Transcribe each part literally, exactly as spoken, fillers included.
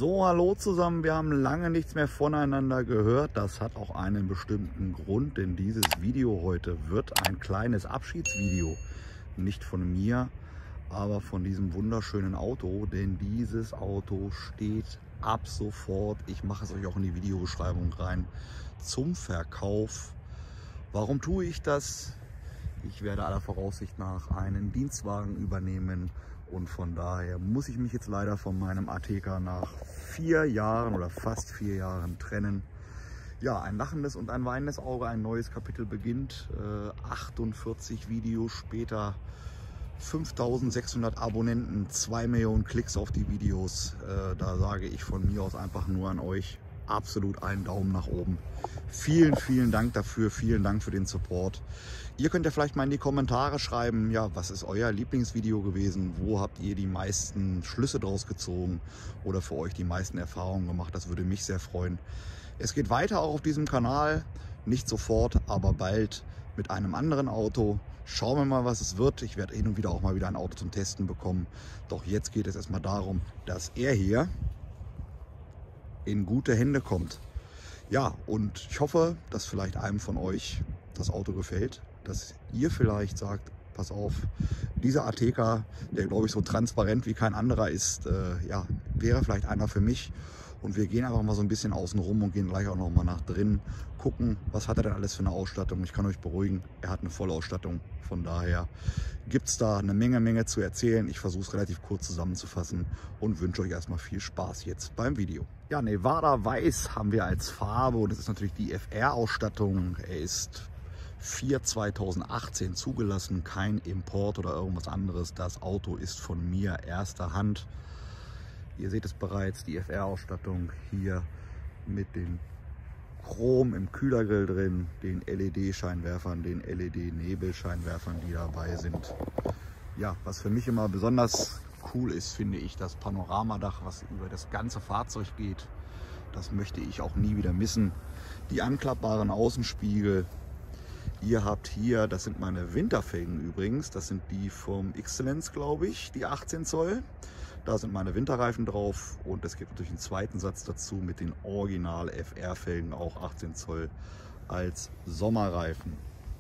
So, hallo zusammen, wir haben lange nichts mehr voneinander gehört. Das hat auch einen bestimmten Grund, denn dieses Video heute wird ein kleines Abschiedsvideo. Nicht von mir, aber von diesem wunderschönen Auto, denn dieses Auto steht ab sofort, ich mache es euch auch in die Videobeschreibung rein, zum Verkauf. Warum tue ich das? Ich werde aller Voraussicht nach einen Dienstwagen übernehmen. Und von daher muss ich mich jetzt leider von meinem Ateca nach vier Jahren oder fast vier Jahren trennen. Ja, ein lachendes und ein weinendes Auge, ein neues Kapitel beginnt. Äh, achtundvierzig Videos später, fünftausendsechshundert Abonnenten, zwei Millionen Klicks auf die Videos. Äh, da sage ich von mir aus einfach nur an euch, absolut einen Daumen nach oben. Vielen, vielen Dank dafür, vielen Dank für den Support. Ihr könnt ja vielleicht mal in die Kommentare schreiben, ja, was ist euer Lieblingsvideo gewesen? Wo habt ihr die meisten Schlüsse draus gezogen oder für euch die meisten Erfahrungen gemacht? Das würde mich sehr freuen. Es geht weiter auch auf diesem Kanal, nicht sofort, aber bald mit einem anderen Auto. Schauen wir mal, was es wird. Ich werde hin und wieder auch mal wieder ein Auto zum Testen bekommen. Doch jetzt geht es erstmal darum, dass er hier in gute Hände kommt. Ja, und ich hoffe, dass vielleicht einem von euch das Auto gefällt, dass ihr vielleicht sagt, pass auf, dieser Ateca, der glaube ich so transparent wie kein anderer ist, äh, ja, wäre vielleicht einer für mich. Und wir gehen einfach mal so ein bisschen außen rum und gehen gleich auch noch mal nach drinnen, gucken, was hat er denn alles für eine Ausstattung. Ich kann euch beruhigen, er hat eine Vollausstattung. Von daher gibt es da eine Menge, Menge zu erzählen. Ich versuche es relativ kurz zusammenzufassen und wünsche euch erstmal viel Spaß jetzt beim Video. Ja, Nevada Weiß haben wir als Farbe und das ist natürlich die F R-Ausstattung. Er ist vier zweitausendachtzehn zugelassen, kein Import oder irgendwas anderes. Das Auto ist von mir erster Hand. Ihr seht es bereits, die F R-Ausstattung hier mit den Chrom im Kühlergrill drin, den L E D-Scheinwerfern, den L E D-Nebelscheinwerfern, die dabei sind. Ja, was für mich immer besonders cool ist, finde ich, das Panoramadach, was über das ganze Fahrzeug geht. Das möchte ich auch nie wieder missen. Die anklappbaren Außenspiegel. Ihr habt hier, das sind meine Winterfelgen übrigens, das sind die vom Excellence, glaube ich, die achtzehn Zoll. Da sind meine Winterreifen drauf und es gibt natürlich einen zweiten Satz dazu mit den Original F R-Felgen, auch achtzehn Zoll als Sommerreifen.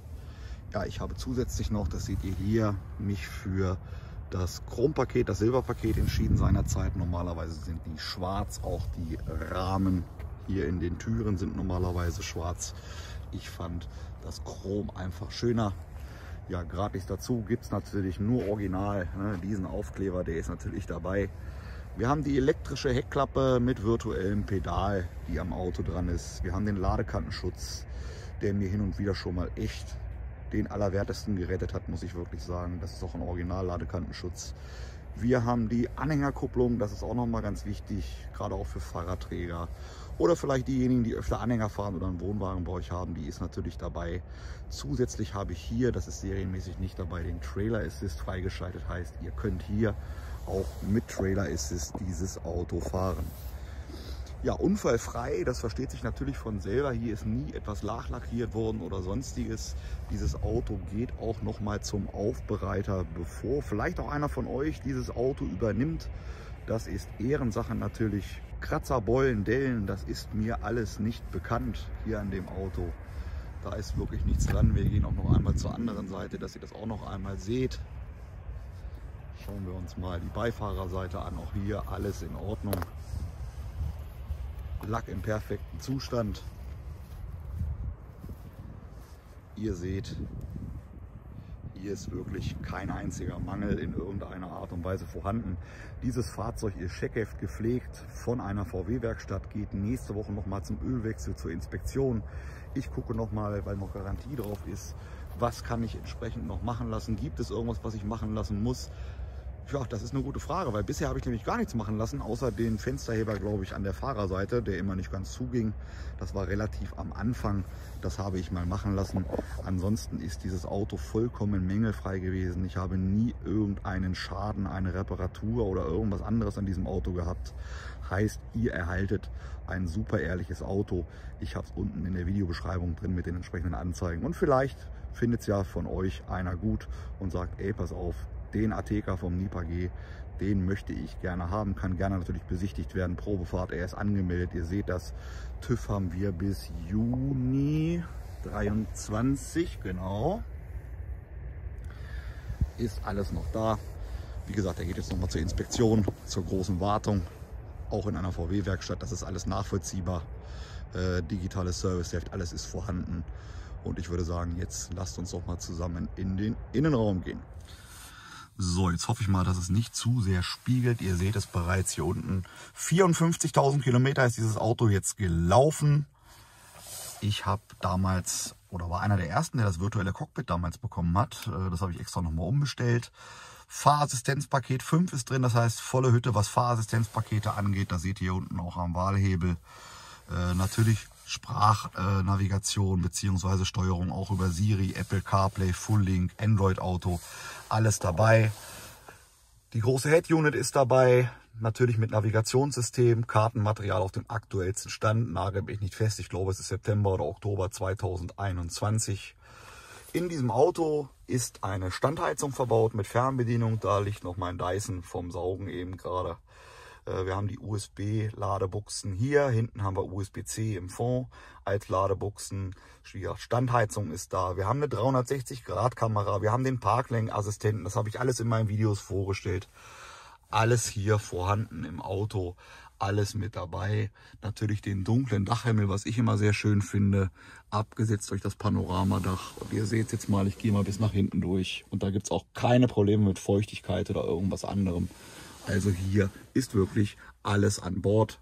Ja, ich habe zusätzlich noch, das seht ihr hier, mich für das Chrompaket, das Silberpaket entschieden seinerzeit. Normalerweise sind die schwarz, auch die Rahmen hier in den Türen sind normalerweise schwarz. Ich fand das Chrom einfach schöner. Ja, gratis dazu gibt es natürlich nur original, ne? Diesen Aufkleber, der ist natürlich dabei. Wir haben die elektrische Heckklappe mit virtuellem Pedal, die am Auto dran ist. Wir haben den Ladekantenschutz, der mir hin und wieder schon mal echt den Allerwertesten gerettet hat, muss ich wirklich sagen. Das ist auch ein Original-Ladekantenschutz. Wir haben die Anhängerkupplung, das ist auch nochmal ganz wichtig, gerade auch für Fahrradträger. Oder vielleicht diejenigen, die öfter Anhänger fahren oder einen Wohnwagen bei euch haben, die ist natürlich dabei. Zusätzlich habe ich hier, das ist serienmäßig nicht dabei, den Trailer Assist freigeschaltet. Heißt, ihr könnt hier auch mit Trailer Assist dieses Auto fahren. Ja, unfallfrei, das versteht sich natürlich von selber. Hier ist nie etwas nachlackiert worden oder sonstiges. Dieses Auto geht auch noch mal zum Aufbereiter, bevor vielleicht auch einer von euch dieses Auto übernimmt. Das ist Ehrensache natürlich. Kratzer, Beulen, Dellen, das ist mir alles nicht bekannt hier an dem Auto. Da ist wirklich nichts dran. Wir gehen auch noch einmal zur anderen Seite, dass ihr das auch noch einmal seht. Schauen wir uns mal die Beifahrerseite an. Auch hier alles in Ordnung. Lack im perfekten Zustand. Ihr seht, hier ist wirklich kein einziger Mangel in irgendeiner Art und Weise vorhanden. Dieses Fahrzeug ist Scheckheft gepflegt von einer V W-Werkstatt, geht nächste Woche noch mal zum Ölwechsel, zur Inspektion. Ich gucke noch mal, weil noch Garantie drauf ist, was kann ich entsprechend noch machen lassen. Gibt es irgendwas, was ich machen lassen muss? Ja, das ist eine gute Frage, weil bisher habe ich nämlich gar nichts machen lassen, außer den Fensterheber, glaube ich, an der Fahrerseite, der immer nicht ganz zuging. Das war relativ am Anfang, das habe ich mal machen lassen. Ansonsten ist dieses Auto vollkommen mängelfrei gewesen. Ich habe nie irgendeinen Schaden, eine Reparatur oder irgendwas anderes an diesem Auto gehabt. Heißt, ihr erhaltet ein super ehrliches Auto. Ich habe es unten in der Videobeschreibung drin mit den entsprechenden Anzeigen. Und vielleicht findet es ja von euch einer gut und sagt, ey, pass auf, den Ateca vom Nipa G, den möchte ich gerne haben, kann gerne natürlich besichtigt werden. Probefahrt, er ist angemeldet, ihr seht das. TÜV haben wir bis Juni dreiundzwanzig, genau. Ist alles noch da. Wie gesagt, er geht jetzt nochmal zur Inspektion, zur großen Wartung, auch in einer V W-Werkstatt. Das ist alles nachvollziehbar. Äh, digitales Serviceheft, alles ist vorhanden. Und ich würde sagen, jetzt lasst uns doch mal zusammen in den Innenraum gehen. So, jetzt hoffe ich mal, dass es nicht zu sehr spiegelt. Ihr seht es bereits hier unten. vierundfünfzigtausend Kilometer ist dieses Auto jetzt gelaufen. Ich habe damals, oder war einer der ersten, der das virtuelle Cockpit damals bekommen hat. Das habe ich extra nochmal umbestellt. Fahrassistenzpaket fünf ist drin, das heißt volle Hütte, was Fahrassistenzpakete angeht. Da seht ihr hier unten auch am Wahlhebel. Äh, natürlich Sprachnavigation äh, bzw. Steuerung auch über Siri, Apple CarPlay, Full Link, Android Auto, alles dabei. Die große Head Unit ist dabei, natürlich mit Navigationssystem, Kartenmaterial auf dem aktuellsten Stand, nagel mich nicht fest, ich glaube es ist September oder Oktober zweitausendeinundzwanzig. In diesem Auto ist eine Standheizung verbaut mit Fernbedienung, da liegt noch mein Dyson vom Saugen eben gerade. Wir haben die U S B-Ladebuchsen hier, hinten haben wir U S B C im Fond als Ladebuchsen. Standheizung ist da. Wir haben eine dreihundertsechzig Grad Kamera, wir haben den Parklenkassistenten, das habe ich alles in meinen Videos vorgestellt. Alles hier vorhanden im Auto, alles mit dabei. Natürlich den dunklen Dachhimmel, was ich immer sehr schön finde, abgesetzt durch das Panoramadach. Und ihr seht jetzt mal, ich gehe mal bis nach hinten durch. Und da gibt es auch keine Probleme mit Feuchtigkeit oder irgendwas anderem. Also hier ist wirklich alles an Bord.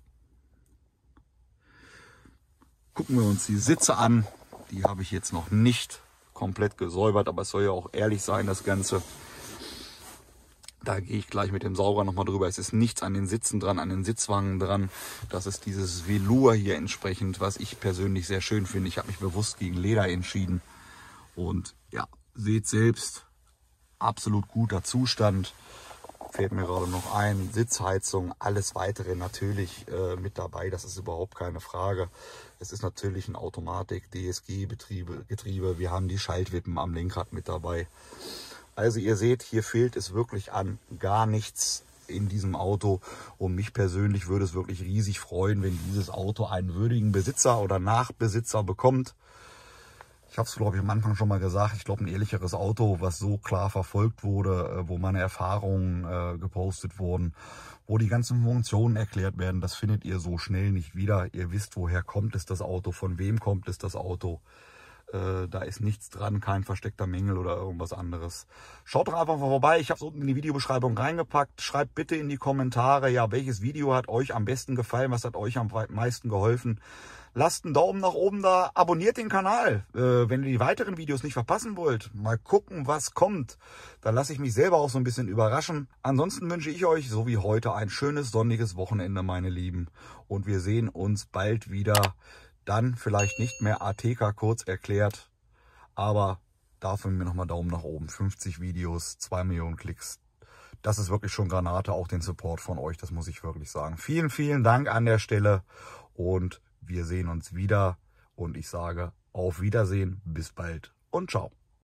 Gucken wir uns die Sitze an. Die habe ich jetzt noch nicht komplett gesäubert, aber es soll ja auch ehrlich sein, das Ganze. Da gehe ich gleich mit dem Sauger nochmal drüber. Es ist nichts an den Sitzen dran, an den Sitzwangen dran. Das ist dieses Velour hier entsprechend, was ich persönlich sehr schön finde. Ich habe mich bewusst gegen Leder entschieden. Und ja, seht selbst, absolut guter Zustand. Fällt mir gerade noch ein, Sitzheizung, alles weitere natürlich äh, mit dabei, das ist überhaupt keine Frage. Es ist natürlich ein Automatik, D S G-Getriebe, Getriebe. Wir haben die Schaltwippen am Lenkrad mit dabei. Also ihr seht, hier fehlt es wirklich an gar nichts in diesem Auto. Und mich persönlich würde es wirklich riesig freuen, wenn dieses Auto einen würdigen Besitzer oder Nachbesitzer bekommt. Ich habe es, glaube ich, am Anfang schon mal gesagt, ich glaube, ein ehrlicheres Auto, was so klar verfolgt wurde, wo meine Erfahrungen äh, gepostet wurden, wo die ganzen Funktionen erklärt werden, das findet ihr so schnell nicht wieder. Ihr wisst, woher kommt es das Auto, von wem kommt es das Auto. Äh, da ist nichts dran, kein versteckter Mängel oder irgendwas anderes. Schaut doch einfach mal vorbei, ich habe es unten in die Videobeschreibung reingepackt. Schreibt bitte in die Kommentare, ja, welches Video hat euch am besten gefallen, was hat euch am meisten geholfen. Lasst einen Daumen nach oben da, abonniert den Kanal, äh, wenn ihr die weiteren Videos nicht verpassen wollt. Mal gucken, was kommt. Da lasse ich mich selber auch so ein bisschen überraschen. Ansonsten wünsche ich euch, so wie heute, ein schönes sonniges Wochenende, meine Lieben. Und wir sehen uns bald wieder. Dann vielleicht nicht mehr Ateca kurz erklärt, aber dafür mir nochmal Daumen nach oben. fünfzig Videos, zwei Millionen Klicks. Das ist wirklich schon Granate, auch den Support von euch, das muss ich wirklich sagen. Vielen, vielen Dank an der Stelle und wir sehen uns wieder und ich sage auf Wiedersehen, bis bald und ciao.